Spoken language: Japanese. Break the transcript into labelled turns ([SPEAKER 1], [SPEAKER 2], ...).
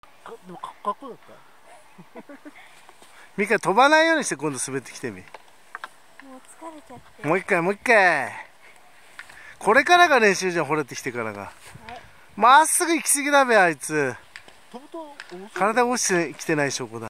[SPEAKER 1] でもかっこよかった。
[SPEAKER 2] ミカ飛ばないようにして今度滑ってきてみ。
[SPEAKER 3] もう疲れちゃって。
[SPEAKER 2] もう一回もう一回。これからが練習じゃん、掘れてきてからが。まっすぐ行き過ぎだべあいつ。
[SPEAKER 1] 飛ぶと面白い。
[SPEAKER 2] 体落ちてきてない証拠だ。